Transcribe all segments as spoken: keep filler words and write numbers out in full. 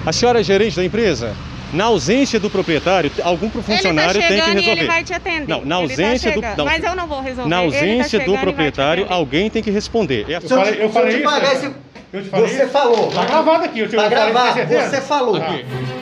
A senhora é gerente da empresa? Na ausência do proprietário, algum funcionário ele tá tem que resolver. Ele vai te atender. Não, na ausência tá do, não, mas eu não vou resolver. Na ausência tá do proprietário, alguém tem que responder. Eu falei, eu falei isso, esse... eu te falei Você isso. falou. Tá gravado aqui. Eu te Tá eu falei, gravado. tem certeza? Você falou. Aqui.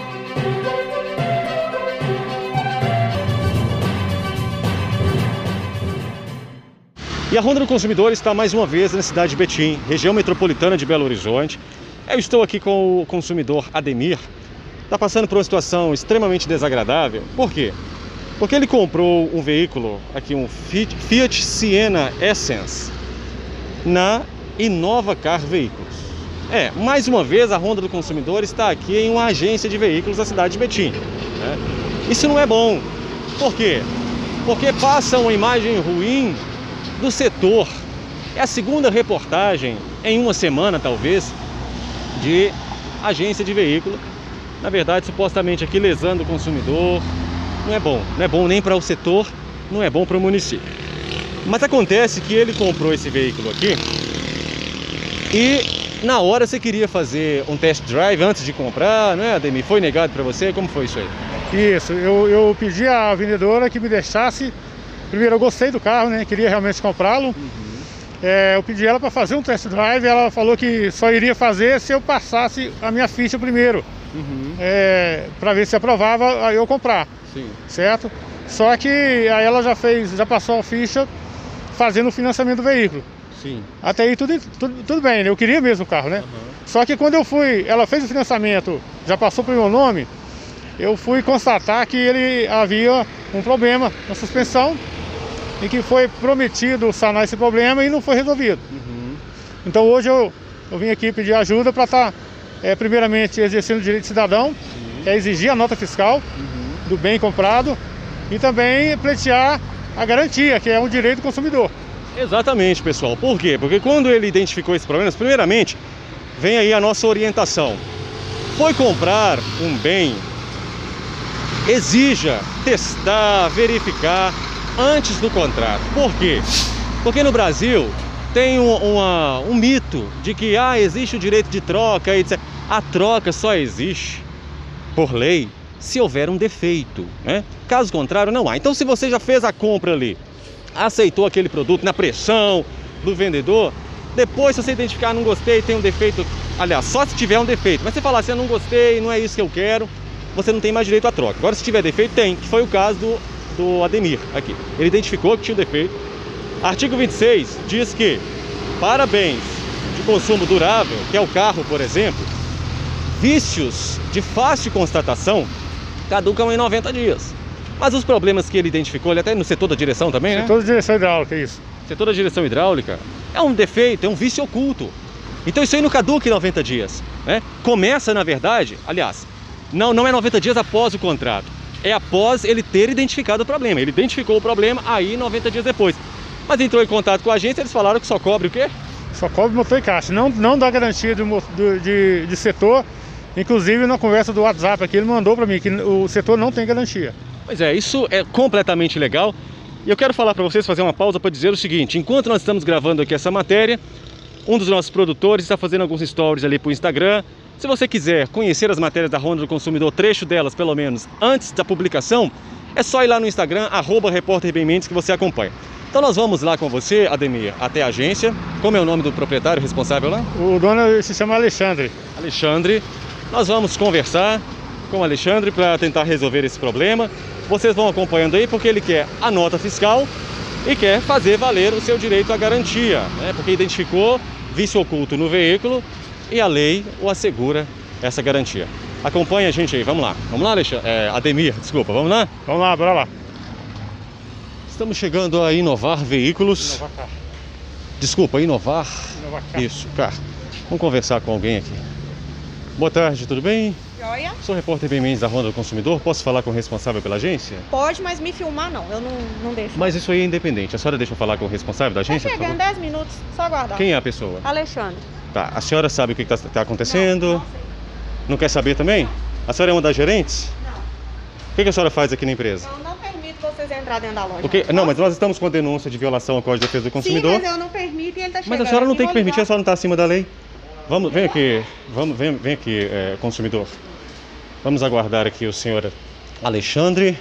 E a Ronda do Consumidor está mais uma vez na cidade de Betim, região metropolitana de Belo Horizonte. Eu estou aqui com o consumidor Ademir. Está passando por uma situação extremamente desagradável. Por quê? Porque ele comprou um veículo, aqui um Fiat Siena Essence, na Inova Car Veículos. É, mais uma vez a Ronda do Consumidor está aqui em uma agência de veículos da cidade de Betim, né? Isso não é bom. Por quê? Porque passa uma imagem ruim do setor. É a segunda reportagem em uma semana, talvez, de agência de veículo. Na verdade, supostamente aqui lesando o consumidor. Não é bom, não é bom nem para o setor, não é bom para o município. Mas acontece que ele comprou esse veículo aqui e na hora você queria fazer um test drive antes de comprar, não é, Ademir? Foi negado para você? Como foi isso aí? Isso, eu, eu pedi à vendedora que me deixasse. Primeiro, eu gostei do carro, né? Queria realmente comprá-lo. Uhum. É, eu pedi ela para fazer um test drive. Ela falou que só iria fazer se eu passasse a minha ficha primeiro. Uhum. É, para ver se aprovava aí eu comprar. Sim. Certo? Só que aí ela já fez, já passou a ficha fazendo o financiamento do veículo. Sim. Até aí tudo, tudo, tudo bem, né? Eu queria mesmo o carro, né? Uhum. Só que quando eu fui, ela fez o financiamento, já passou para o meu nome, eu fui constatar que ele havia um problema na suspensão e que foi prometido sanar esse problema e não foi resolvido. Uhum. Então hoje eu, eu vim aqui pedir ajuda para estar, tá, é, primeiramente, exercendo o direito de cidadão, uhum. é exigir a nota fiscal uhum. do bem comprado e também pleitear a garantia, que é um direito do consumidor. Exatamente, pessoal. Por quê? Porque quando ele identificou esses problemas, primeiramente, vem aí a nossa orientação. Foi comprar um bem, exija testar, verificar antes do contrato. Por quê? Porque no Brasil tem um, uma, um mito de que ah, existe o direito de troca, etcétera. A troca só existe, por lei, se houver um defeito, né? Caso contrário, não há. Então, se você já fez a compra ali, aceitou aquele produto na pressão do vendedor, depois, se você identificar, não gostei, tem um defeito, aliás, só se tiver um defeito, mas você falar assim, eu não gostei, não é isso que eu quero, você não tem mais direito à troca. Agora, se tiver defeito, tem, que foi o caso do, do Ademir aqui. Ele identificou que tinha um defeito. Artigo vinte e seis diz que para bens de consumo durável, que é o carro, por exemplo, vícios de fácil constatação caducam em noventa dias. Mas os problemas que ele identificou, ele até no setor da direção também, né? Setor da direção hidráulica, isso. Setor da direção hidráulica é um defeito, é um vício oculto. Então isso aí não caduca em noventa dias, né? Começa, na verdade, aliás, não, não é noventa dias após o contrato, é após ele ter identificado o problema. Ele identificou o problema, aí noventa dias depois. Mas entrou em contato com a agência, eles falaram que só cobre o quê? Só cobre motor e caixa, não, não dá garantia de, de, de setor. Inclusive na conversa do WhatsApp aqui, ele mandou para mim que o setor não tem garantia. Pois é, isso é completamente legal. E eu quero falar para vocês, fazer uma pausa para dizer o seguinte: enquanto nós estamos gravando aqui essa matéria, um dos nossos produtores está fazendo alguns stories ali para o Instagram. Se você quiser conhecer as matérias da Ronda do Consumidor, trecho delas pelo menos antes da publicação, é só ir lá no Instagram, arroba Repórter Bem Mendes, que você acompanha. Então nós vamos lá com você, Ademir, até a agência. Como é o nome do proprietário responsável lá? O dono se chama Alexandre. Alexandre. Nós vamos conversar com o Alexandre para tentar resolver esse problema. Vocês vão acompanhando aí porque ele quer a nota fiscal e quer fazer valer o seu direito à garantia, né? Porque identificou vício oculto no veículo e a lei o assegura essa garantia. Acompanha a gente aí, vamos lá. Vamos lá, Alexandre? É, Ademir, desculpa, vamos lá? Vamos lá, bora lá. Estamos chegando a Inovar Veículos. Inovar Car. Desculpa, Inovar. Inovar Car. Isso, Car. Vamos conversar com alguém aqui. Boa tarde, tudo bem? Joia? Sou repórter Bem Mendes da Ronda do Consumidor. Posso falar com o responsável pela agência? Pode, mas me filmar não, eu não, não deixo. Mas isso aí é independente. A senhora deixa eu falar com o responsável da agência? Tá chegando, dez minutos, só aguardar. Quem é a pessoa? Alexandre. Tá, a senhora sabe o que está tá acontecendo? Não, não sei. Não quer saber também? Não. A senhora é uma das gerentes? Não. O que, que a senhora faz aqui na empresa? Eu não permito vocês entrar dentro da loja. Porque, não, mas nós estamos com denúncia de violação ao Código de Defesa do Consumidor. Sim, mas eu não permito e ele tá chegando. Mas a senhora não tem que permitir, a ligar. senhora não está acima da lei. Vamos, vem aqui, vamos, vem, vem aqui, é, consumidor. Vamos aguardar aqui o senhor Alexandre.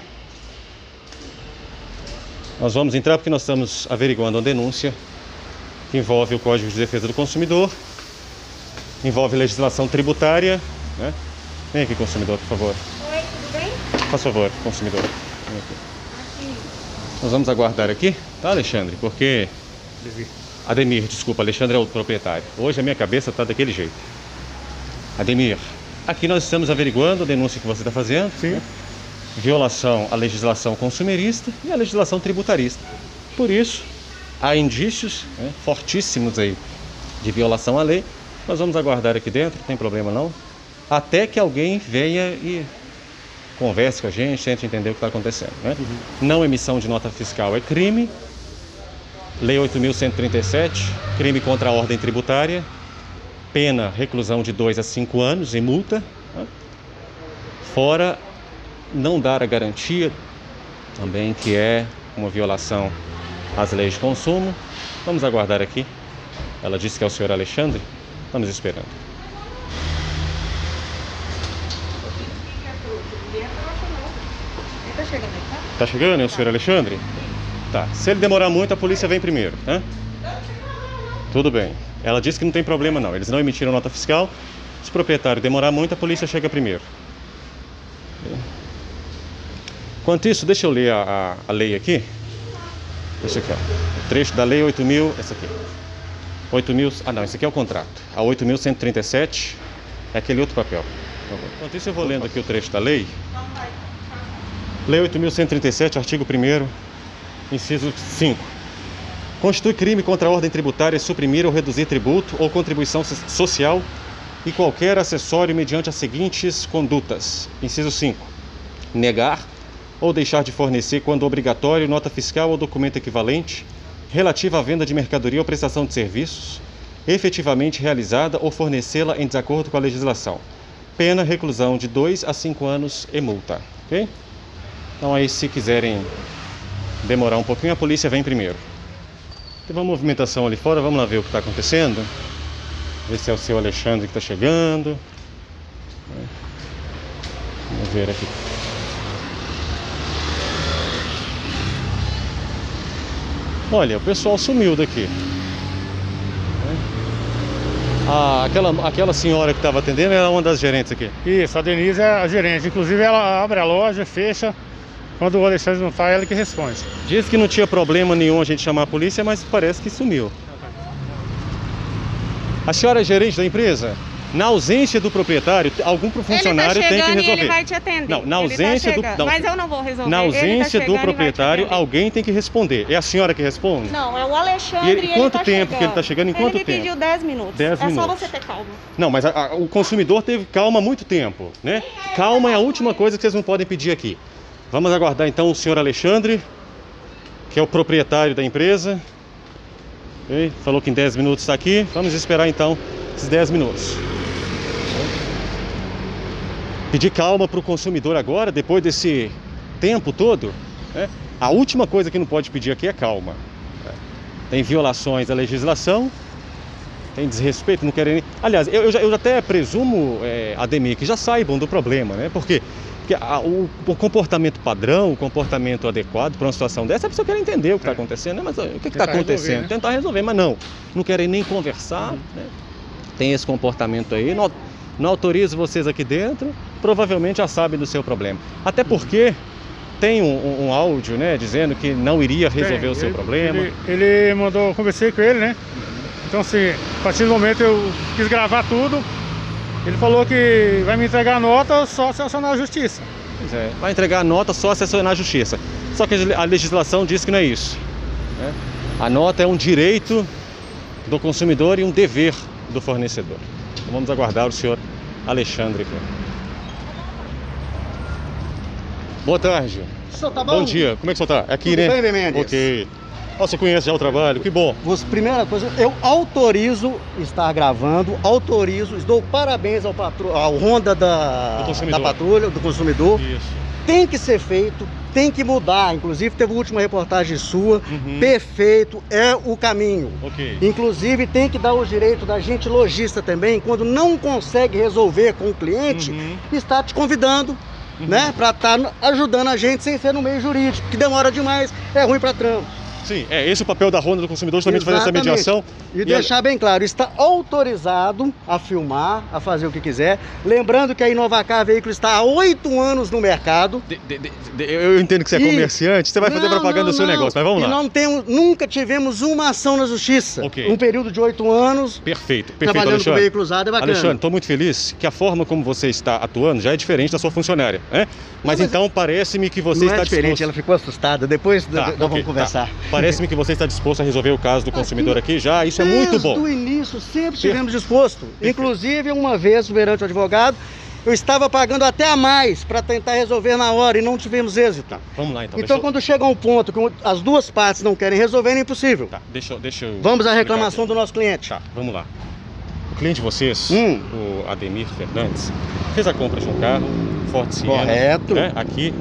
Nós vamos entrar porque nós estamos averiguando uma denúncia que envolve o Código de Defesa do Consumidor, envolve legislação tributária, né? Vem aqui, consumidor, por favor. Oi, tudo bem? Por favor, consumidor. Vem aqui. Aqui. Nós vamos aguardar aqui, tá, Alexandre? Porque... Ademir, desculpa, Alexandre é o proprietário. Hoje a minha cabeça tá daquele jeito. Ademir, aqui nós estamos averiguando a denúncia que você está fazendo. Sim. Né? Violação à legislação consumerista e à legislação tributarista. Por isso, há indícios, né, fortíssimos aí de violação à lei. Nós vamos aguardar aqui dentro, não tem problema não, até que alguém venha e converse com a gente, tente entender o que está acontecendo, né? Uhum. Não emissão de nota fiscal é crime. Lei oito mil cento e trinta e sete, crime contra a ordem tributária, pena reclusão de dois a cinco anos e multa, né? Fora não dar a garantia também, que é uma violação às leis de consumo. Vamos aguardar aqui. Ela disse que é o senhor Alexandre. Estamos esperando. Tá chegando aí, tá? Tá chegando, é o senhor Alexandre? Tá. Se ele demorar muito, a polícia vem primeiro, né? Tudo bem. Ela disse que não tem problema não. Eles não emitiram nota fiscal. Se o proprietário demorar muito, a polícia chega primeiro. Enquanto isso, deixa eu ler a, a, a lei aqui. Esse aqui, ó. O trecho da lei oito mil, essa aqui. oito mil, ah não, esse aqui é o contrato. A oito mil cento e trinta e sete é aquele outro papel. Enquanto isso, eu vou lendo aqui o trecho da lei. Lei oito mil cento e trinta e sete, artigo primeiro, inciso cinco. Constitui crime contra a ordem tributária suprimir ou reduzir tributo ou contribuição social e qualquer acessório mediante as seguintes condutas. Inciso cinco. Negar ou deixar de fornecer, quando obrigatório, nota fiscal ou documento equivalente relativa à venda de mercadoria ou prestação de serviços efetivamente realizada ou fornecê-la em desacordo com a legislação. Pena, reclusão de dois a cinco anos e multa. Ok? Então aí, se quiserem demorar um pouquinho, a polícia vem primeiro. Teve uma movimentação ali fora, vamos lá ver o que está acontecendo. Ver se é o seu Alexandre que está chegando. Vamos ver aqui. Olha, o pessoal sumiu daqui. Ah, aquela, aquela senhora que estava atendendo era uma das gerentes aqui. Isso, a Denise é a gerente. Inclusive ela abre a loja, fecha. Quando o Alexandre não está, é ela que responde. Diz que não tinha problema nenhum a gente chamar a polícia, mas parece que sumiu. A senhora é gerente da empresa? Na ausência do proprietário, algum funcionário ele tá tem que resolver. Ele vai te atender. Não, na ausência tá do, não, mas eu não vou resolver. Na ausência tá do proprietário, alguém tem que responder. É a senhora que responde? Não, é o Alexandre. E ele, ele quanto tá tempo chegando. que ele está chegando? Em ele quanto me tempo? pediu dez minutos. dez é minutos. só você ter calma. Não, mas a, a, o consumidor teve calma há muito tempo, né? Calma é a última coisa que vocês não podem pedir aqui. Vamos aguardar então o senhor Alexandre, que é o proprietário da empresa. Okay? Falou que em dez minutos está aqui. Vamos esperar então esses dez minutos. Pedir calma para o consumidor agora, depois desse tempo todo, né? A última coisa que não pode pedir aqui é calma. Tem violações à legislação, tem desrespeito, não querem... Aliás, eu, eu, já, eu até presumo, é, Ademir, que já saibam do problema, né? Porque, porque a, o, o comportamento padrão, o comportamento adequado para uma situação dessa, a pessoa quer entender o que está é. acontecendo, né? Mas o que está acontecendo? Resolver, né? Tentar resolver, mas não. Não querem nem conversar, uhum. né? Tem esse comportamento aí, não, não autorizo vocês aqui dentro, provavelmente já sabem do seu problema. Até porque tem um, um, um áudio, né, dizendo que não iria resolver tem, o seu ele, problema. Ele, ele mandou, eu conversei com ele, né? Então assim, a partir do momento eu quis gravar tudo. Ele falou que vai me entregar a nota só se acionar a justiça. Pois é, vai entregar a nota só se acionar a justiça. Só que a legislação diz que não é isso, né? A nota é um direito do consumidor e um dever do fornecedor. Então vamos aguardar o senhor Alexandre aqui. Boa tarde. O senhor tá bom? Bom dia. Como é que o senhor tá? Aqui, Tudo né? bem, bem, Mendes? Ok. Oh, você conhece já o trabalho, que bom. Você, primeira coisa, eu autorizo estar gravando, autorizo, dou parabéns ao, patro, ao Honda da, da patrulha, do consumidor. Isso. Tem que ser feito, tem que mudar. Inclusive teve a última reportagem sua, Uhum. perfeito, é o caminho. Ok. Inclusive tem que dar o direito da gente lojista também, quando não consegue resolver com o cliente, Uhum. está te convidando, Uhum. né, para estar ajudando a gente sem ser no meio jurídico, que demora demais, é ruim para trânsito. Sim, é esse o papel da Ronda do Consumidor, justamente fazer essa Exatamente. mediação. E, E deixar bem claro, está autorizado a filmar, a fazer o que quiser. Lembrando que a Inovacar Veículo está há oito anos no mercado. De- de- de- de- eu entendo que você é E- comerciante, você vai fazer Não, propaganda não, do seu não. negócio, mas vamos E lá. não temos, nunca tivemos uma ação na justiça. Ok. Um período de oito anos, Perfeito, perfeito, trabalhando com Alexandre. veículo usado é bacana. Alexandre, estou muito feliz que a forma como você está atuando já é diferente da sua funcionária, né? Mas, mas então parece-me que você não está é diferente, disposto... ela ficou assustada. Depois Tá, nós ok, vamos conversar. tá. Parece-me que você está disposto a resolver o caso do consumidor aqui já, isso é muito Desde bom. o início, sempre estivemos dispostos. Inclusive, uma vez, perante o advogado, eu estava pagando até a mais para tentar resolver na hora e não tivemos êxito. Tá, vamos lá então. Então, deixa eu- quando chega um ponto que as duas partes não querem resolver, é impossível. Tá, deixa, eu- deixa eu... Vamos à explicar reclamação aqui. do nosso cliente. Tá, vamos lá. O cliente de vocês, Hum. o Ademir Fernandes, fez a compra de um carro, Ford Siena. Correto. Né, aqui.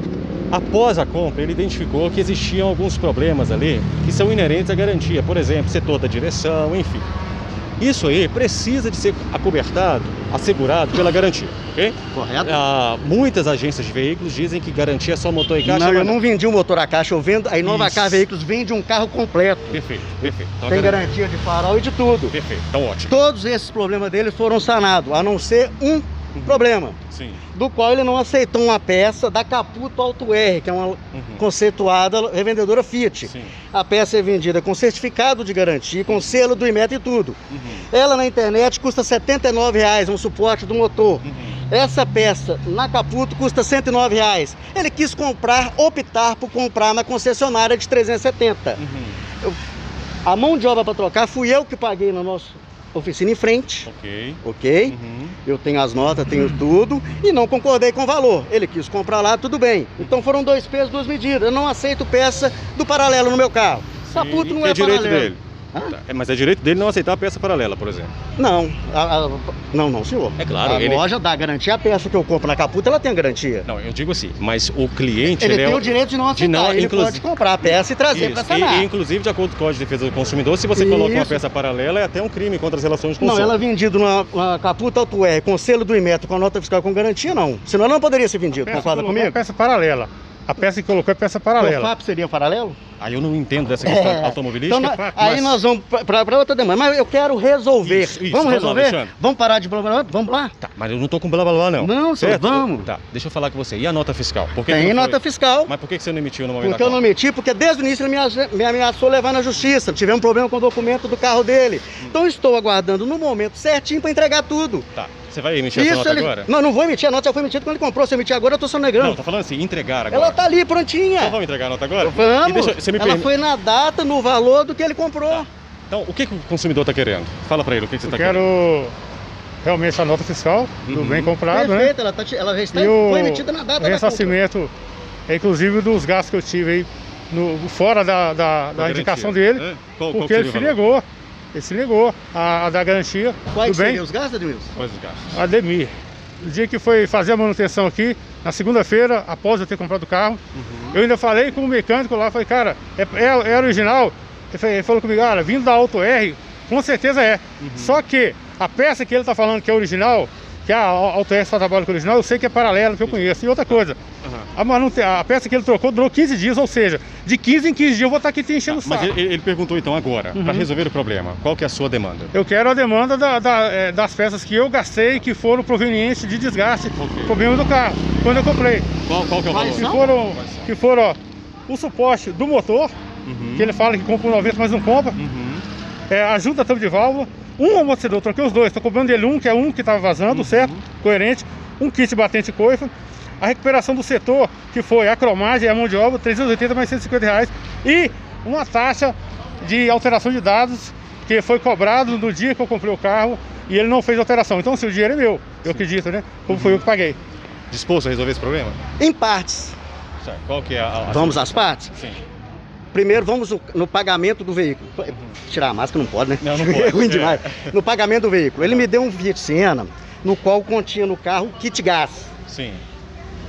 Após a compra, ele identificou que existiam alguns problemas ali que são inerentes à garantia. Por exemplo, setor da direção, enfim. Isso aí precisa de ser acobertado, assegurado pela garantia, ok? Correto. Ah, muitas agências de veículos dizem que garantia é só motor e caixa. Não, eu mas- não vendi um motor a caixa, eu vendo. A Inovacar Isso. Veículos vende um carro completo. Perfeito, perfeito. Então, a Tem garantia- garantia de farol e de tudo. Perfeito, então ótimo. Todos esses problemas dele foram sanados, a não ser um problema, Sim. do qual ele não aceitou uma peça da Caputo Auto R, que é uma Uhum. conceituada revendedora Fiat. Sim. A peça é vendida com certificado de garantia, com selo do Imetro e tudo. Uhum. Ela na internet custa setenta e nove reais, um suporte do motor. Uhum. Essa peça na Caputo custa cento e nove reais. Ele quis comprar, optar por comprar na concessionária de trezentos e setenta. Uhum. A mão de obra para trocar fui eu que paguei na nossa oficina em frente, Ok. ok? Uhum. Eu tenho as notas, tenho tudo e não concordei com o valor. Ele quis comprar lá, tudo bem. Então foram dois pesos, duas medidas. Eu não aceito peça do paralelo no meu carro. Caputo Sim, não que é, é direito paralelo. dele. Hã? Tá, é, mas é direito dele não aceitar a peça paralela, por exemplo. Não, a- a- não, não, senhor. É claro, A ele- loja dá garantia, a peça que eu compro na Caputo, ela tem a garantia. Não, eu digo assim, mas o cliente... Ele, é tem o direito de não aceitar, de não- ele inclusive- pode comprar a peça e trazer para Isso, sanar. e, e, inclusive, de acordo com o Código de Defesa do Consumidor, se você coloca uma Isso. peça paralela, é até um crime contra as relações de Não, consumo. ela é vendida numa, numa Caputo Auto R com selo do Imetro, com nota fiscal com garantia, não. Senão ela não poderia ser vendida, Peça concorda colocou comigo? é peça paralela. A peça que colocou é peça O paralela. F A P seria paralelo? Aí eu não entendo dessa questão É. automobilística. Então, mas- aí nós vamos para outra demanda. Mas eu quero resolver. Isso, isso. Vamos Vamos lá, resolver? Alexandre. Vamos parar de blá blá blá? Vamos lá? Tá, mas eu não tô com blá blá blá, não. Não, senhor, certo? vamos. Tá, deixa eu falar com você. E a nota fiscal? Por que que Tem não foi? nota fiscal. Mas por que que você não emitiu no momento Porque da eu não compra? meti, porque desde o início ele me ase- me ameaçou levar na justiça. Tivemos um problema com o documento do carro dele. Então estou aguardando no momento certinho para entregar tudo. Tá, você vai emitir essa nota ele... agora? Não, não vou emitir. A nota já foi emitida quando ele comprou. Se eu emitir agora, eu estou Não, sonegando. tô falando assim, entregar agora. Ela tá ali prontinha. Então vamos entregar a nota agora? E Vamos. deixa, você me Ela permite- foi na data, no valor do que ele comprou. Tá. Então, o que, que o consumidor tá querendo? Fala pra ele, o que, que você Eu tá quero querendo? realmente a nota fiscal do Uhum. bem comprado, né? Perfeito, ela, tá, ela já está, E o foi emitida na data da compra. ressarcimento, é, inclusive dos gastos que eu tive aí no, fora da, da, da garantia, indicação dele, né? Qual- qual porque que ele se seria o valor? negou. Ele se negou a, a dar garantia Quais do bem. seriam os gastos, Edmilson? Quais os gastos? Ademir. No dia que foi fazer a manutenção aqui, na segunda-feira, após eu ter comprado o carro, Uhum. eu ainda falei com o mecânico lá, falei, cara, é, é, é original? Ele falou, ele falou comigo, cara, vindo da Auto R, com certeza é. Uhum. Só que a peça que ele tá falando que é original, que a Auto R só trabalha com original, eu sei que é paralela, que eu conheço. E outra coisa, Uhum. a, manute- a peça que ele trocou durou quinze dias, ou seja, de quinze em quinze dias eu vou estar aqui te enchendo o Mas saco. ele, ele perguntou então agora, Uhum. para resolver o problema, qual que é a sua demanda? Eu quero a demanda da- da- é, das peças que eu gastei, que foram provenientes de desgaste, Ok. problema do carro, quando eu comprei. Qual, qual que é o Quais valor? Que Não? foram, Quais são? que foram ó, o suporte do motor, Uhum. que ele fala que compra um noventa, mas não compra. Uhum. É, a junta tampa de válvula, um amortecedor, troquei os dois, estou cobrando dele um, que é um que estava vazando, Uhum. certo? Coerente. Um kit batente coifa. A recuperação do setor, que foi a cromagem e a mão de obra, trezentos e oitenta mais cento e cinquenta reais. E uma taxa de alteração de dados, que foi cobrado no dia que eu comprei o carro, e ele não fez alteração. Então, se o dinheiro é meu, eu acredito, né? Como foi eu que paguei. Disposto a resolver esse problema? Em partes. Certo. Qual que é a... a Vamos às partes? Sim. Primeiro vamos no, no pagamento do veículo. Tirar a máscara não pode, né? Não, não pode. É ruim É. demais. No pagamento do veículo. Ele me deu um Fiat Siena, no qual continha no carro kit gás. Sim.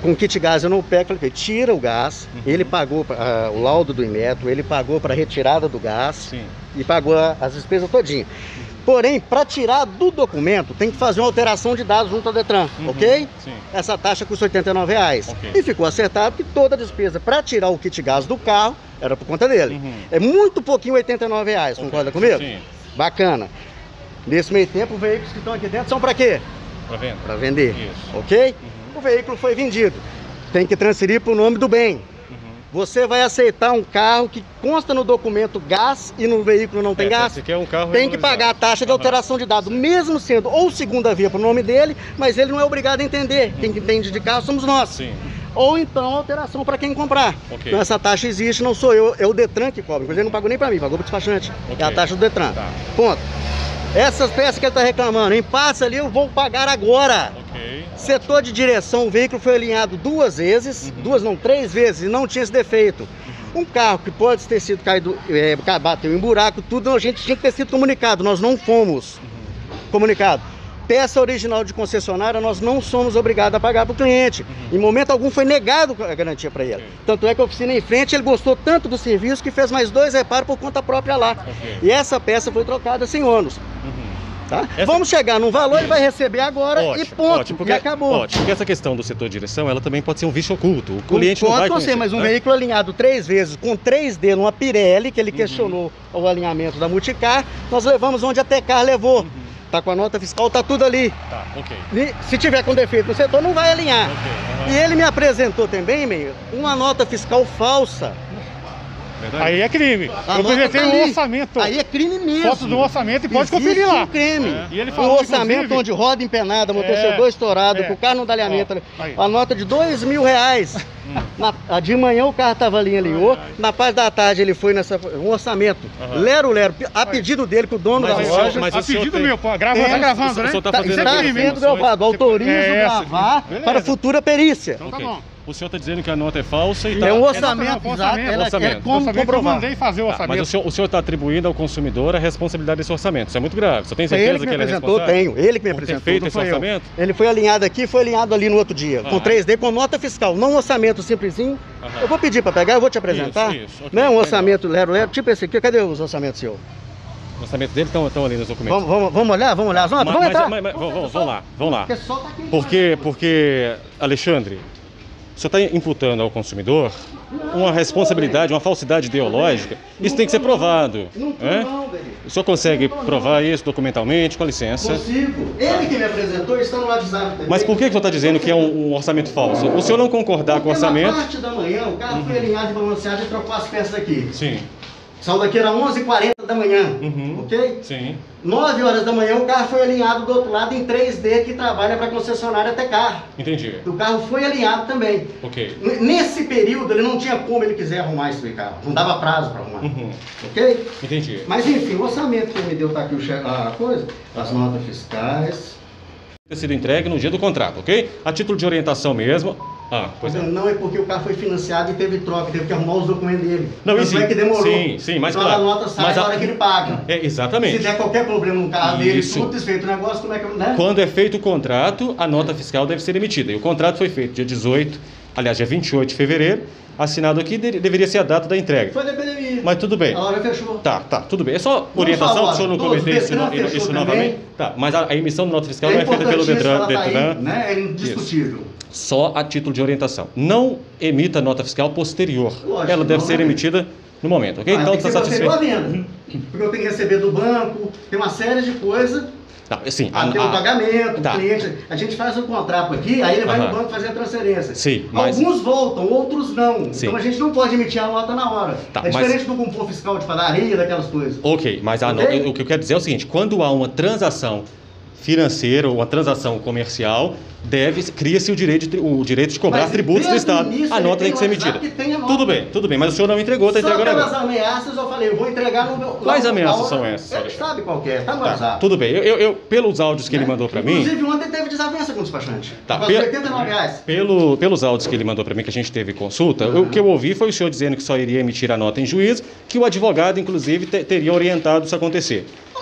com kit gás eu não pego, falei, tira o gás, Uhum. ele pagou uh, o laudo do Inmetro, ele pagou para retirada do gás Sim. e pagou a, as despesas todinhas. Porém, para tirar do documento, tem que fazer uma alteração de dados junto ao Detran, Uhum. ok? Sim. Essa taxa custa oitenta e nove reais. Ok. E ficou acertado que toda a despesa para tirar o kit gás do carro era por conta dele. Uhum. É muito pouquinho oitenta e nove reais, Ok. concorda comigo? Sim. Bacana. Nesse meio tempo, os veículos que estão aqui dentro são para quê? Pra venda. Para vender, Isso. ok? Uhum. O veículo foi vendido. Tem que transferir para o nome do bem. Uhum. Você vai aceitar um carro que consta no documento gás e no veículo não tem É, gás? Esse aqui é um carro Tem que regularizado. pagar a taxa de Aham. alteração de dados, mesmo sendo ou segunda via para o nome dele, mas ele não é obrigado a entender. Quem entende de carro somos nós. Sim. Ou então alteração para quem comprar. Ok. Então essa taxa existe, não sou eu, é o Detran que cobra. Inclusive ele não pagou nem para mim, pagou para o despachante. Ok. É a taxa do Detran. Tá. Ponto. Essas peças que ele está reclamando, em passe ali eu vou pagar agora. Ok. Setor de direção, o veículo foi alinhado duas vezes, Uhum. duas não, três vezes, e não tinha esse defeito. Um carro que pode ter sido caído, é, bateu em buraco, tudo, a gente tinha que ter sido comunicado, nós não fomos comunicados. Peça original de concessionária, nós não somos obrigados a pagar para o cliente. Em momento algum foi negado a garantia para ele. Ok. Tanto é que a oficina em frente, ele gostou tanto do serviço que fez mais dois reparos por conta própria lá. Ok. E essa peça foi trocada sem ônus. Uhum. Tá? Essa- Vamos chegar num valor, ele vai receber agora Ótimo, e ponto, ótimo, porque, e acabou. Ótimo, porque essa questão do setor de direção, ela também pode ser um vício oculto. O cliente Concordo não vai com conhecer, você, mas um né? veículo alinhado três vezes com três D numa Pirelli, que ele Uhum. questionou o alinhamento da Multicar, nós levamos onde a Tecar levou. Uhum. Tá com a nota fiscal, tá tudo ali. Tá, ok. E se tiver com defeito no setor, não vai alinhar. Ok, E aham. ele me apresentou também, meio, uma nota fiscal falsa. Verdade? Aí é crime. A Eu nota apresentei tá um ali. orçamento. Aí é crime mesmo. Foto do orçamento e pode Existe conferir lá. um crime. É. E ele Um falou, orçamento inclusive- onde roda empenada, amortecedor É, estourado, é. com o carro não dá alinhamento. Ó, aí. A nota de dois mil reais. Na, a de manhã o carro tava ali, alinhou. Na parte da tarde ele foi nessa. Um orçamento. Aham. Lero, lero. A pedido dele, que o dono Mas da o senhor- loja. mas a o senhor pedido tem- meu, pô, grava, É, tá gravando, o né? senhor tá Tá, fazendo está as sendo informações? gravado. Autorizo É essa. gravar Beleza. para futura perícia. Então Ok. tá bom. O senhor está dizendo que a nota é falsa e tá... É um Exatamente, orçamento, um exato. orçamento. Ela Orçamento. é como Orçamento que eu comprovar. mandei fazer o Tá, orçamento. mas o senhor o senhor está atribuindo ao consumidor a responsabilidade desse orçamento. Isso é muito grave. O senhor tem Foi certeza ele que me ele é apresentou, responsável? tenho. Ele que me Por ter apresentou, feito não esse foi eu. orçamento? Ele foi alinhado aqui, foi alinhado ali no outro dia. Ah. Com três D, com nota fiscal. Não um orçamento simplesinho. Aham. Eu vou pedir para pegar, eu vou te apresentar. Isso, isso, ok, Não é um legal. orçamento lero, lero. Tipo esse aqui. Cadê os orçamentos seus? O orçamento dele estão estão ali nos documentos. Vamos, vamos, vamos olhar? Vamos olhar as notas? Mas- Vamos mas- entrar? mas- mas- vamos, vamos lá, vamos lá. Porque só tá aqui. Porque, porque, Alexandre, o senhor está imputando ao consumidor uma responsabilidade, uma falsidade ideológica. Isso tem que ser provado. Não tô Né? não, velho. O senhor consegue provar isso documentalmente, com licença? Consigo. Ele que me apresentou está no WhatsApp também. Mas por que que o senhor está dizendo que é um, um orçamento falso? O senhor não concordar com o Porque na orçamento... parte da manhã, o carro foi alinhado e balanceado e trocou as peças aqui. Sim, Saiu daqui era onze e quarenta da manhã, Uhum. ok? sim. nove horas da manhã o carro foi alinhado do outro lado em três D que trabalha para a concessionária Tecar. Entendi. O carro foi alinhado também. Ok. N- Nesse período ele não tinha como ele quiser arrumar esse carro. Não dava prazo para arrumar. Uhum. Ok? Entendi. Mas enfim, o orçamento que ele me deu tá aqui o che- a coisa, as notas fiscais. Ter sido entregue no dia do contrato, ok? A título de orientação mesmo. Ah, pois é. Não é porque o carro foi financiado e teve troca, teve que arrumar os documentos dele. Não, Tanto e sim. é que demorou. Sim, sim, mas então claro. a nota sai Mas a- na hora que ele paga. É, exatamente. Se der qualquer problema no carro dele, Isso. tudo desfeito o negócio, como é que... Né? Quando é feito o contrato, a nota fiscal deve ser emitida. E o contrato foi feito dia dezoito, aliás, dia vinte e oito de fevereiro. Assinado aqui, de- deveria ser a data da entrega. Foi da pandemia. Mas tudo bem. A hora fechou. Tá, tá, tudo bem. É só orientação, só para o senhor não agora, cometer todos, isso, no- Detran fechou isso também. novamente. Tá, mas a, a emissão de nota fiscal É não é feita pelo importantíssimo, Detran, ela tá aí, Detran, né? É indiscutível. só a título de orientação. Não emita nota fiscal posterior. Lógico, Ela deve não ser é. emitida no momento, ok? Ah, Então tem que está ser posterior à satisfeito. venda. Porque eu tenho que receber do banco, tem uma série de coisas. Não, assim, Ah, tem o pagamento, tá. o cliente. A gente faz o contrato aqui, aí ele vai Aham. no banco fazer a transferência. Sim, mas- Alguns voltam, outros não. Sim. Então a gente não pode emitir a nota na hora. Tá, é mas- diferente do compor fiscal de padaria, daquelas coisas. Ok, mas a no- Ok? o que eu quero dizer é o seguinte: quando há uma transação financeira ou uma transação comercial, deve cria-se o direito de, tri- o direito de cobrar Mas tributos do desde o Estado. início A ele nota tem tem que ser o WhatsApp emitida. que tem a nota. Tudo bem, tudo bem, mas o senhor não entregou, está Só entregando pelas agora. ameaças eu falei, eu vou entregar no meu... Quais lá- ameaças lá- são essas, Ele Alexandre? sabe qual que é, tá no Tá, WhatsApp. tudo bem. Eu, eu- eu- pelos áudios que ele Né? mandou para mim, Inclusive ontem teve desavença com o despachante. Tá, Tá, pe- oitenta e nove reais. pelo, pelos áudios que ele mandou para mim, que a gente teve consulta, o que eu ouvi foi o senhor dizendo que só iria emitir a nota em juízo, que o advogado, inclusive, te- teria orientado isso a acontecer.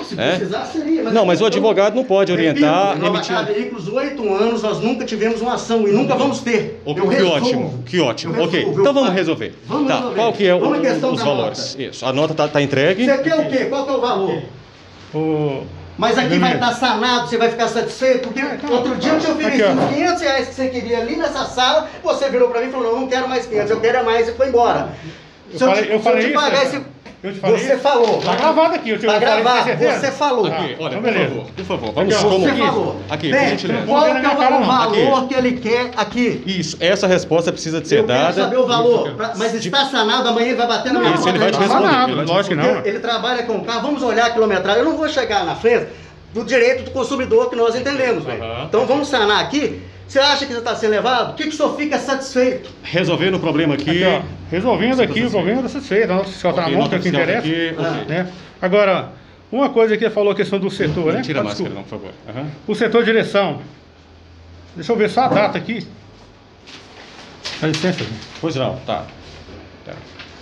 Se É? precisar, seria. Não, mas o advogado não pode orientar, Repito, Nova emitir- Car Veículos, oito anos, nós nunca tivemos uma ação e nunca vamos ter. Ok, Eu que resolvo. ótimo, que ótimo. Eu Ok, resolvo, então eu vamos faço. resolver. Vamos Tá, resolver. qual que é o- Vamos à questão os da valores? nota. Isso, a nota tá, tá entregue. Você quer o quê? Qual que é o valor? O... Mas aqui vai estar sanado, você vai ficar satisfeito? Porque outro dia eu te ofereci Aqui, ó. uns quinhentos reais que você queria ali nessa sala, você virou pra mim e falou, não, não quero mais quinhentos, eu quero é mais e foi embora. Eu Se eu, falei- te, eu se falei eu te isso, pagar cara? esse... Eu te falei Você isso? falou. Tá gravado aqui, eu te Tá eu falei, gravado, tem certeza? você falou. Aqui, olha, Então, por beleza. favor, por favor, vamos Aqui, ó, como... Você falou. Aqui, por Bem, gentileza. qual que é o Não, não, o valor aqui. que ele quer aqui? Isso, essa resposta precisa de ser Eu quero dada. saber o valor, pra- mas está sanado, amanhã ele vai bater na minha Isso, ele vai te porta. responder. Nada, ele vai te lógico que responder. não. Ele trabalha com o carro, vamos olhar a quilometragem. Eu não vou chegar na frente do direito do consumidor que nós entendemos, velho. Aham. Então vamos sanar aqui. Você acha que você está sendo levado? O que, que o senhor fica satisfeito? Resolvendo o problema aqui. Aqui, ó, resolvendo aqui, o problema está satisfeito, a nota fiscal está Ok, na mão, nota que é o que fiscal interessa. aqui, ok. Ah, Né? Agora, uma coisa que ele falou, a questão do setor, né? Tira a Ah, máscara, desculpa. não, por favor. Aham. O setor de direção. Deixa eu ver só a data aqui. Dá licença, gente. Pois não, tá. Tá.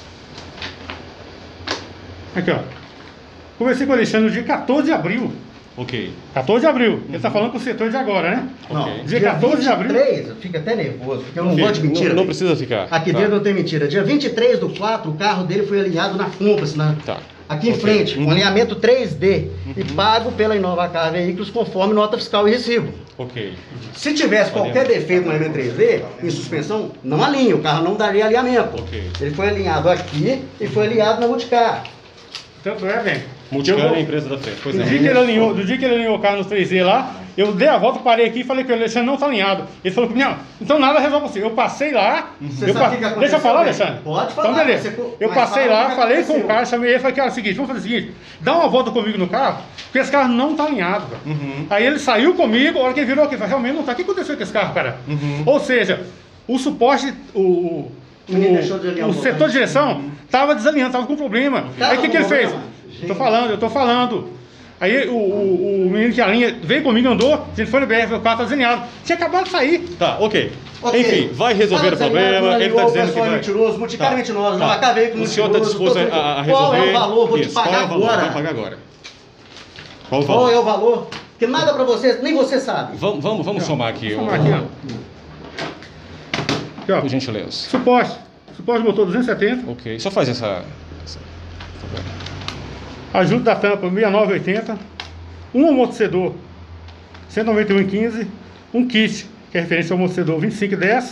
Aqui, ó. Conversei com o Alexandre no dia quatorze de abril. Ok. quatorze de abril. Ele está falando com o setor de agora, né? Ok. Dia quatorze de abril. vinte e três, eu fico até nervoso, porque eu não Ok, gosto de mentira. Não, não velho. precisa ficar. Aqui Tá. dentro não tem mentira. Dia vinte e três do quatro, o carro dele foi alinhado na Compass, na, Tá. aqui em Ok. frente, com Uhum. alinhamento três D e pago pela Inovacar Veículos conforme nota fiscal e recibo. Ok. Se tivesse qualquer defeito no alinhamento três D, em suspensão, não alinha, o carro não daria alinhamento. Ok. Ele foi alinhado aqui e foi alinhado na Multicar. Tanto é, bem. Multicar Eu vou- é a empresa da frente. Pois Do não. dia, que ele alinhou, do dia que ele alinhou o carro no três D lá, eu dei a volta, parei aqui e falei que o Alexandre não está alinhado. Ele falou comigo, não, então nada resolve você. Eu passei lá. Você eu sabe pa- o que que aconteceu, Deixa eu falar, velho? Alexandre? Pode falar, Então, beleza. você- Eu mas passei fala o lá, que falei com o aconteceu. cara, chamei ele e falei, cara, é o seguinte, vamos fazer o seguinte, dá uma volta comigo no carro, porque esse carro não está alinhado, cara. Uhum. Aí ele saiu comigo, a hora que ele virou aqui, falou, realmente não está. O que aconteceu com esse carro, cara? Uhum. Ou seja, o suporte, o, o, O menino deixou de alinhar o um setor pouco. de direção estava desalinhando, estava com problema. Tava Aí o que, com que ele fez? problema? Tô falando, eu tô falando. Aí o, o, o menino que alinha veio comigo, andou, a gente foi no B R, o carro tá desenhado. Tinha acabado de sair. Tá, ok. Ok. Enfim, vai resolver Tá o problema. desenhado, Ele está o dizendo que pessoal é vai. mentiroso, Multicar é Tá. mentiroso, Tá. Nova Car Veículo O senhor está mentiroso, disposto tô- a, a resolver? Qual é o valor? Vou te Isso, pagar qual é o valor? agora. Vai pagar agora. Qual o Qual valor? é o valor? Porque nada pra você, nem você sabe. Vamos, vamos, vamos somar aqui. Vamos o- aqui, ó. Aqui, ó. Por gentileza. Suporte. Suporte motor duzentos e setenta. Ok. Só faz essa. essa- Ajuda da tampa sessenta e nove e oitenta. Um amortecedor cento e noventa e um e quinze. Um kit, que é referência ao amortecedor vinte e cinco e dez.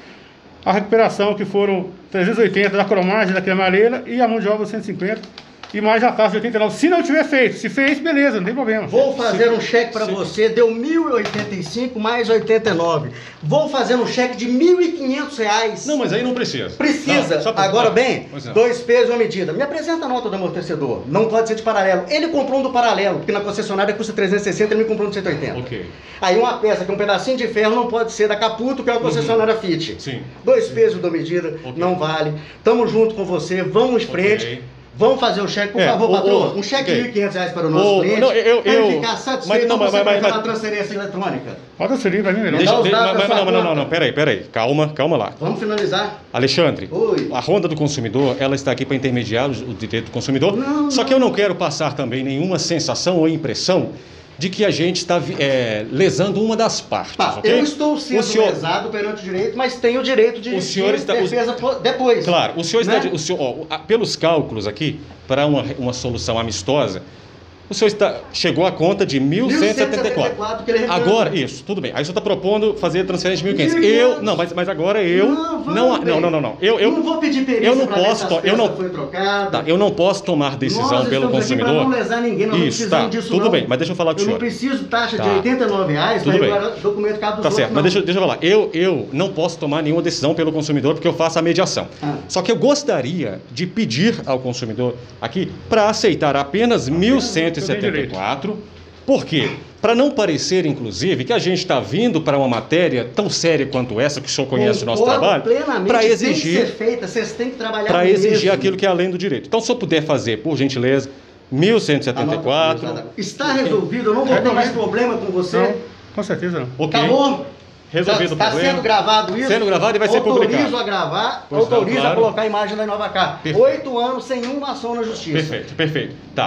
A recuperação, que foram trezentos e oitenta da cromagem da cremalheira e a mão de obra cento e cinquenta. E mais a taxa de oitenta e nove. Se não tiver feito, se fez, beleza, não tem problema. Vou fazer um cheque pra você, deu mil e oitenta e cinco mais oitenta e nove. Vou fazer um cheque de mil e quinhentos reais. Não, mas aí não precisa. Precisa. Não, só pra- Agora bem, Pois não. dois pesos e uma medida. Me apresenta a nota do amortecedor. Não pode ser de paralelo. Ele comprou um do paralelo, porque na concessionária custa trezentos e sessenta, ele me comprou um de cento e oitenta. Ok. Aí uma peça que é um pedacinho de ferro não pode ser da Caputo, que é uma concessionária Fit. Sim. Dois pesos da medida, Ok. não vale. Tamo junto com você, vamos em frente. Ok. Vamos fazer o cheque, por É, favor, o- patroa. o- Um cheque de ok. mil e quinhentos reais para o nosso O- cliente. não, eu- pra ele eu- ficar satisfeito, mas- não, não, mas- você mas- vai mas- fazer uma transferência eletrônica. Pode transferir pra mim, melhor. Deixa, os de- dados mas, da mas sua não, não, não, conta. não, peraí, peraí. Calma, calma lá. Vamos finalizar. Alexandre, Oi. a Ronda do Consumidor, ela está aqui para intermediar o o direito do consumidor. Não, Só não. que eu não quero passar também nenhuma sensação ou impressão de que a gente está vi- é, lesando uma das partes. Tá, ok? eu estou sendo O senhor- lesado perante o direito, mas tenho o direito de, O senhor de está- defesa po- depois. Claro, o senhor está. Né? de- o senhor, ó, a- pelos cálculos aqui, para uma, uma solução amistosa, o senhor está, chegou à conta de mil cento e setenta e quatro. que ele reclama. Agora, isso, tudo bem. Aí o senhor está propondo fazer a transferência de mil e quinhentos. mil e quinhentos. Eu, não, mas, mas agora eu. Não, vamos, não, bem. não, não, não. Eu, eu, não vou pedir perícia eu não pra ver posso se as to- eu não- peças foi trocada. Tá, eu não posso tomar decisão Nós pelo estamos aqui consumidor. pra não lesar ninguém, nós não Isso, precisamos tá, disso tudo não. bem, mas deixa eu falar com o Eu não senhor. preciso taxa de Tá. oitenta e nove reais Tudo para bem. igualar documento cabo dos Tá outros, certo, mas não. deixa, deixa eu falar. Eu, eu não posso tomar nenhuma decisão pelo consumidor porque eu faço a mediação. Ah. Só que eu gostaria de pedir ao consumidor aqui para aceitar apenas mil cento e setenta e quatro. Por quê? Para não parecer, inclusive, que a gente está vindo para uma matéria tão séria quanto essa, que o senhor conhece o nosso Concordo trabalho, plenamente, para tem que exigir, ser feita, vocês têm que trabalhar para exigir mesmo. aquilo que é além do direito. Então, se eu puder fazer, por gentileza, mil cento e setenta e quatro. Anota, Está resolvido, eu não vou ter mais problema com você. Não, com certeza não. Ok. Acabou? Resolvido Tá o problema. sendo gravado isso? Sendo gravado e vai ser Autorizo publicado. a gravar, Pois não, autorizo claro. a colocar a imagem da Inovacar. Perfeito. Oito anos sem uma ação na justiça. Perfeito, perfeito. Tá.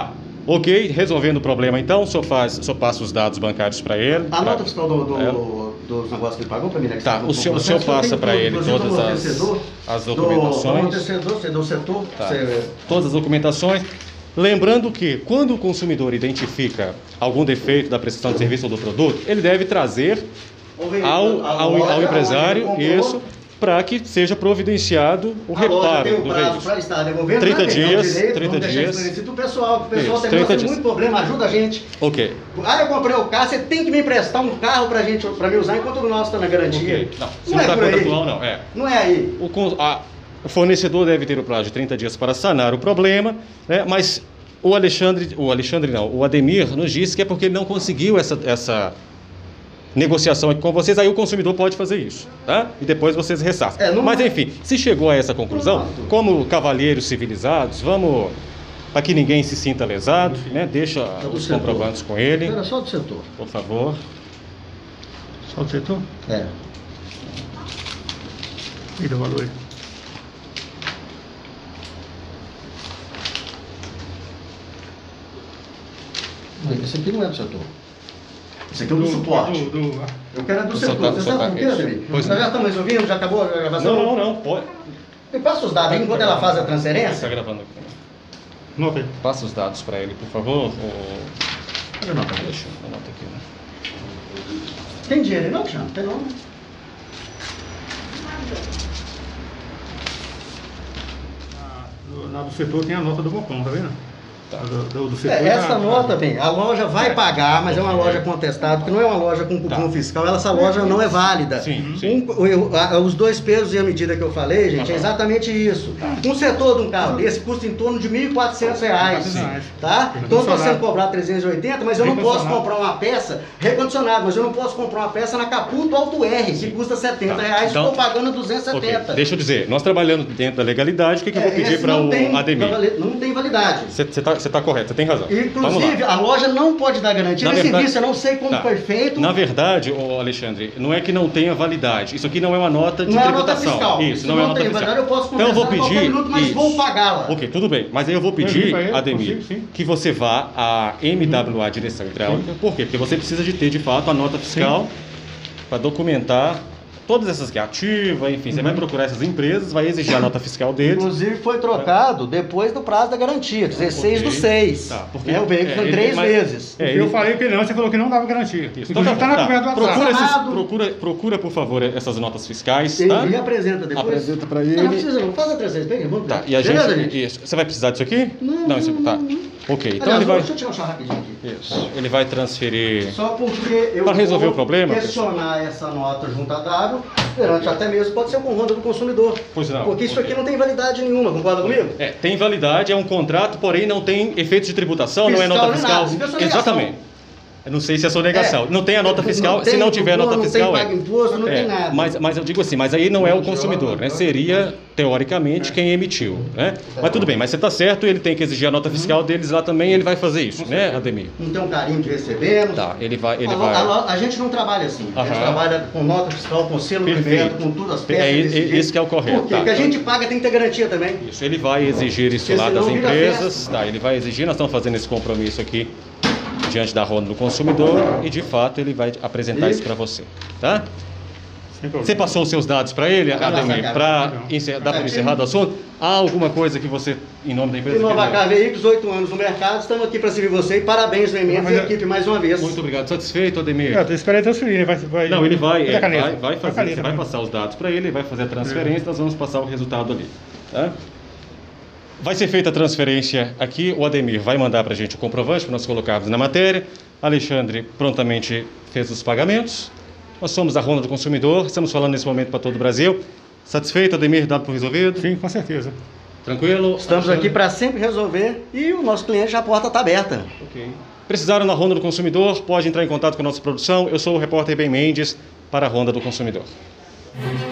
Ok, resolvendo o problema então, o senhor, faz, o senhor passa os dados bancários para ele. A pra... nota fiscal do, do, é. dos negócios que ele pagou para mim, né? que Tá, você o senhor, o senhor passa para ele todas as, as documentações. Do, do setor, Tá. você... Todas as documentações. Lembrando que, quando o consumidor identifica algum defeito da prestação de serviço ou do produto, ele deve trazer ao, ao, ao empresário isso, para que seja providenciado o reparo tem um do prazo veículo. para estar devolvendo, trinta né? Então, dias, direito, trinta vamos deixar dias. esclarecido pro pessoal, que o pessoal Isso, tem trinta tem dias. muito problema, ajuda a gente. Ok. Ah, eu comprei o carro, você tem que me emprestar um carro pra gente, para me usar enquanto o nosso está na garantia. Ok. Não, se Não não é está por aí. contratual, não. É. Não é aí. O, con- a- o fornecedor deve ter o prazo de trinta dias para sanar o problema, né? Mas o Alexandre, o Alexandre não, o Ademir nos disse que é porque ele não conseguiu essa, essa negociação aqui com vocês, aí o consumidor pode fazer isso, tá? E depois vocês ressarcem. É, não- Mas enfim, se chegou a essa conclusão, Pronto. como cavalheiros civilizados, vamos, para que ninguém se sinta lesado, né? Deixa do os setor. comprovantes com ele, Era só do setor. por favor. Só o setor? É. E do valor aí. Esse aqui não é do setor. Esse aqui é o do suporte. Do, do, Eu quero é do Do setor. sotaque, Você sabe por quê, sotaque, Ademir? pois Nós não. já estamos resolvendo? Já acabou a gravação? Não, não, não, pode. Me passa os dados aí enquanto ela faz a Está transferência. gravando aqui. nota aí. Passa os dados para ele, por favor. O... Olha a nota. Deixa eu anotar aqui, né? Tem dinheiro aí não, Cristiano? Tem não, né? Do, na do setor tem a nota do Bocão, tá vendo? Tá. Do, do, do setor É, tá- essa nota, bem, a loja vai pagar, mas é uma loja contestada, porque não é uma loja com cupom Tá. fiscal, ela- essa loja não é válida. Sim, sim. Um- o- a- os dois pesos e a medida que eu falei, gente, é Aham. exatamente isso. Um setor de um carro desse custa em torno de mil e quatrocentos reais, Sim. tá? Então eu estou sendo cobrado trezentos e oitenta, mas eu não posso Recondicionado. comprar uma peça recondicionada, mas eu não posso comprar uma peça na Caputo Auto R, que custa setenta Tá. reais, Então- estou pagando duzentos e Ok, setenta. deixa eu dizer, nós trabalhando dentro da legalidade, o que, que eu vou É, pedir esse para não o tem Ademir? vali- Não tem validade. Você está você tá correto, você tem razão. Vamos Inclusive, lá. a loja não pode dar garantia Na desse verdade- serviço, eu não sei como Tá. foi feito. Na verdade, ô Alexandre, não é que não tenha validade. Isso aqui não é uma nota de Não é nota tributação. fiscal. Isso, Se não, é não nota tem fiscal. validade, eu posso Então eu vou conversar a qualquer pedir. minuto, mas isso. vou pagá-la. Ok, tudo bem. Mas aí eu vou Eu pedir, vi pra ele, Ademir, consigo, sim. que você vá à M W A Direção Hidráulica. Por quê? Porque você precisa de ter, de fato, a nota fiscal para documentar todas essas que ativa, enfim, você vai procurar essas empresas, vai exigir a nota fiscal deles. Inclusive foi trocado depois do prazo da garantia, dezesseis do Ok. seis. Tá, porque- Né, o veículo é, foi ele- três mas- vezes. É, eu ele- falei pra ele não, você falou que não dava garantia. Isso. Inclusive Então, tá na tá. conversa do Procura, WhatsApp. esses- Sanado. procura, procura, por favor, essas notas fiscais, Ele tá? me apresenta depois. Apresenta pra Não, ele. não precisa não, faz a transferência, pega, vamos Tá, ver. e a Beleza, gente, isso. Você vai precisar disso aqui? Não, não, isso, tá. não, não. Ok, então Aliás, ele vai. deixa eu tirar um chá rapidinho aqui. Isso. Ele vai transferir. Só porque eu Para resolver vou o problema, questionar essa nota junto à W, perante até mesmo pode ser com ronda do consumidor. Pois não. Porque isso Ok. aqui não tem validade nenhuma, concorda comigo? É, tem validade, é um contrato, porém não tem efeitos de tributação, não é Fiscal nota nem fiscal. nada, isso é sonegação. Exatamente. Eu não sei se é sonegação. É. Não tem a nota fiscal. Não Se tem não tiver a cupom, nota não fiscal, tem é. paga imposto, não É, tem nada. Mas, mas eu digo assim, mas aí não é o consumidor, né? Seria, teoricamente, quem emitiu, né? Mas tudo bem, mas você está certo, ele tem que exigir a nota fiscal deles lá também, ele vai fazer isso, né, Ademir? Não tem um carinho de receber. Tá, ele vai. Ele a, vai... a, a, a gente não trabalha assim. A gente Aham. trabalha com nota fiscal, com selo Perfeito. liberto, com tudo as peças. É, desse e- jeito. esse que é o correto, Por quê? tá. Porque a gente paga, tem que ter garantia também. Isso, ele vai exigir isso Porque lá senão das vira empresas, festa. tá? Ele vai exigir, nós estamos fazendo esse compromisso aqui diante da Ronda do Consumidor e de fato ele vai apresentar E? isso para você, tá? Sem problema. Você passou os seus dados para ele, Vai lá, Ademir, sacar. para Não. encerrar, dar para Aqui. encerrar o assunto? Há alguma coisa que você, em nome da empresa, Inovacar quer- Veículos, oito anos no mercado, estamos aqui para servir você e parabéns no Emendas e a equipe mais uma vez. Muito obrigado. Satisfeito, Ademir? É, eu tô esperando ele transferir, né? Vai, vai, Não, ele vai, Cadê é, a caneta? vai, vai Cadê a fazer, caneta, você vai né? passar os dados para ele, ele vai fazer a transferência, nós vamos passar o resultado ali, tá? Vai ser feita a transferência aqui, o Ademir vai mandar para a gente o comprovante para nós colocarmos na matéria. Alexandre prontamente fez os pagamentos. Nós somos a Ronda do Consumidor, estamos falando nesse momento para todo o Brasil. Satisfeito, Ademir, dado por resolvido? Sim, com certeza. Tranquilo? Estamos aqui para sempre resolver e o nosso cliente, a porta está aberta. Ok. Precisaram na Ronda do Consumidor, pode entrar em contato com a nossa produção. Eu sou o repórter Ben Mendes para a Ronda do Consumidor.